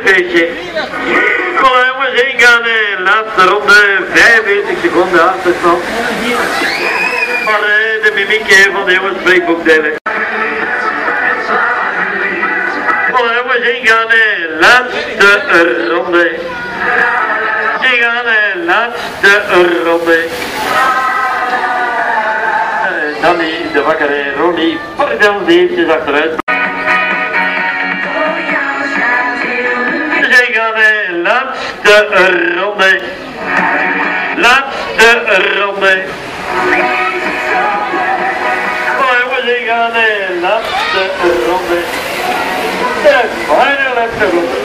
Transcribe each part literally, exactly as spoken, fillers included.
feestje. Voilà jongens, ingaan de laatste ronde, vijfenveertig seconden achterstand. Maar uh, de mimiek van de jongens spreekboek delen. Voilà jongens, ingaan de laatste ronde. Ingaan de laatste ronde. Uh, Danny de Bakker en Ronnie Pardon, die eventjes achteruit. Ze gaan de laatste ronde. Laatste ronde. Oh jongens, ze gaan de laatste ronde. De final laatste ronde.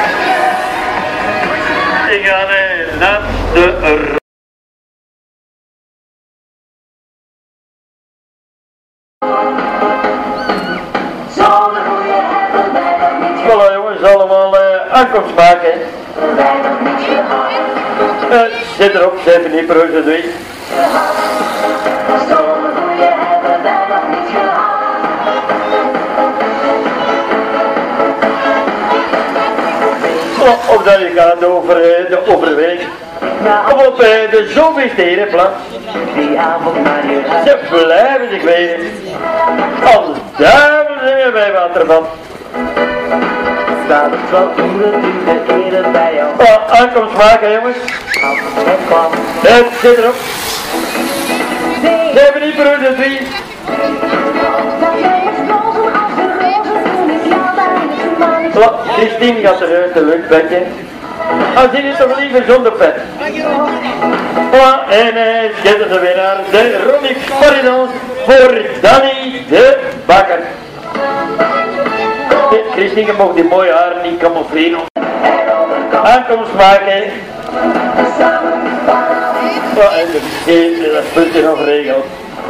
Ze gaan de laatste ronde. Voilà jongens, allemaal uh, aankomst maken. Uh, zit erop, zeven niet per twee. Oh, of dat je gaat over uh, de overweg. Of op uh, de zoveelste plaats. Ze blijven zich weten. Als duivel zingen bij Waterman. Staat het wel uren duurt de ene bij jou. Oh, aankomst maken jongens. Het zit erop. Zeven niet per de drie. Oh, Christine gaat eruit, de leuk bedje. Als die is toch liever zonder pet. Oh, en hij uh, zit de winnaar, de Ronnie Pardon voor Danny de Bakker. Christine mocht die mooie haar niet camoufleren. Aankomst maken. Oh, en de verkeer, dat puntje nog regelt.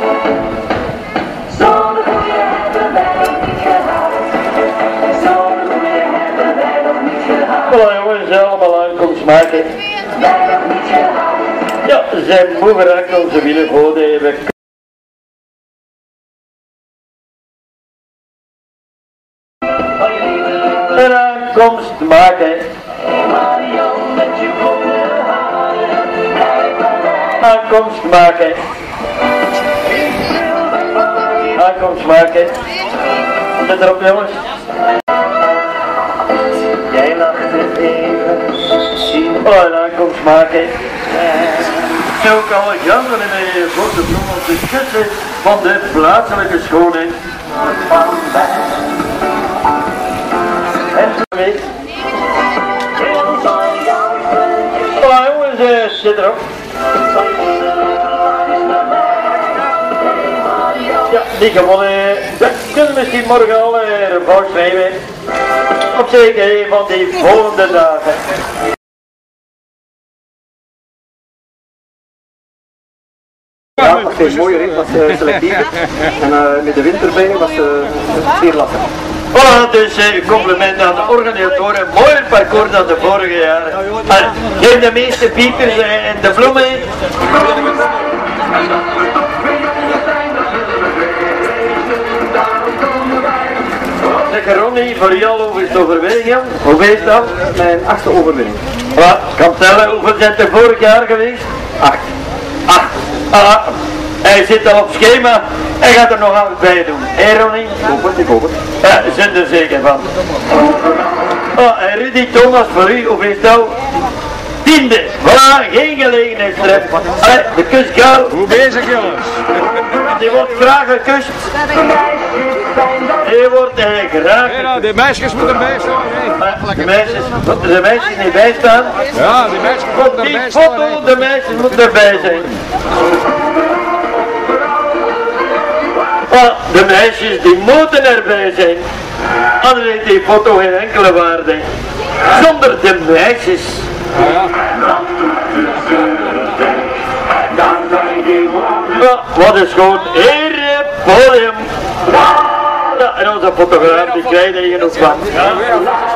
Zonder goeie hebben wij nog niet gehad. Zonder goeie hebben wij nog niet gehad. Voilà jongens, allemaal aankomst maken. Wij nog niet gehad. Ja, zijn moe geraakt onze wielen goden hebben. Een aankomst maken. Aankomst maken. Aankomst maken. Zet erop jongens. Jij lacht het even. Oh, een aankomst maken. En ook Alexander en de grote bloem op de kussen van de plaatselijke scholen. En zo weet. Oh jongens, uh, zit erop. Ja, die gewonnen. We kunnen misschien morgen al uh, een fout schrijven. Op zeker een van die volgende dagen. Ja, als het mooier heeft, was uh, selectiever. En uh, met de winterbenen was uh, zeer lastig. Voilà, dus uh, compliment aan de organisatoren. Mooi parcours dan de vorige jaren. Uh, geef de meeste piepers uh, en de bloemen. Zeg Ronnie, voor jou over het overwinning. Hoe is dat? Mijn achtste overwinning. Wat? Kan tellen, hoeveel zijn er vorig jaar geweest? Acht. Acht. Ah, hij zit al op schema en gaat er nog aan bij doen. Hé Ronnie? Ik hoop het, ik hoop het. Ja, we zijn er zeker van. Oh, en Rudy Thomas voor u, hoe is het nou? Tiende. Voilà, geen gelegenheidstref. Allee, de kusgaal. Hoe bezig jongens? Die wordt graag gekust. Die wordt eh, graag Ja, nou, de meisjes moeten bijstaan. gekust. De meisjes, moeten de meisjes niet bijstaan? Ja, die meisjes Op moeten die erbij staan. foto, de meisjes moeten erbij zijn. Oh, de meisjes die moeten erbij zijn. Anders heeft die foto geen enkele waarde. Zonder de meisjes. Ja, Ja, wat een schoon ere podium. Ja, en onze fotograaf die krijgt er genoeg van.